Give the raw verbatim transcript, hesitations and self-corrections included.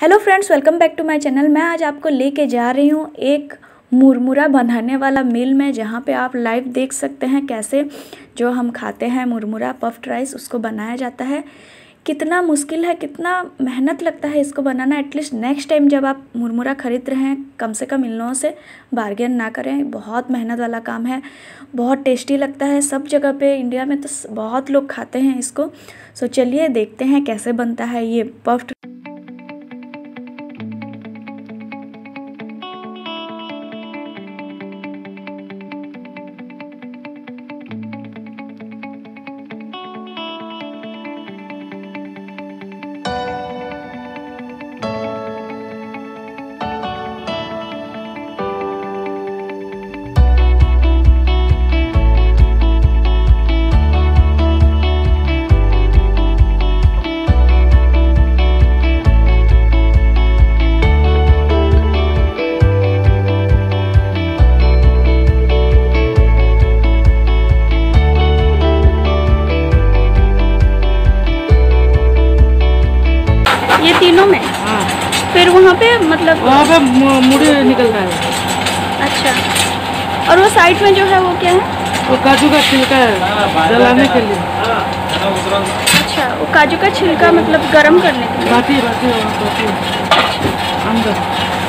Hello friends, welcome back to my channel. मैं आज आपको लेके जा रही हूँ एक मुरमुरा बनाने वाला मिल में, जहाँ पे आप लाइव देख सकते हैं कैसे जो हम खाते हैं मुरमुरा पफ्ड राइस उसको बनाया जाता है। कितना मुश्किल है, कितना मेहनत लगता है इसको बनाना। एटलीस्ट नेक्स्ट टाइम जब आप मुरमुरा खरीद रहे हैं, कम से कम इन लोगों से बार्गेन ना करें। बहुत मेहनत वाला काम है, बहुत टेस्टी लगता है। सब जगह पे इंडिया में तो बहुत लोग खाते हैं इसको। सो चलिए देखते हैं कैसे बनता है ये पफ्ड। ये तीनों में? हाँ। फिर वहाँ पे मतलब वहाँ पे मुड़ी निकल रहा है। अच्छा, और वो साइड में जो है वो क्या है? वो काजू का छिलका है जलाने के लिए। अच्छा, वो काजू का छिलका मतलब गरम करने के लिए। बाटी बाटी बाटी अच्छा। अंदर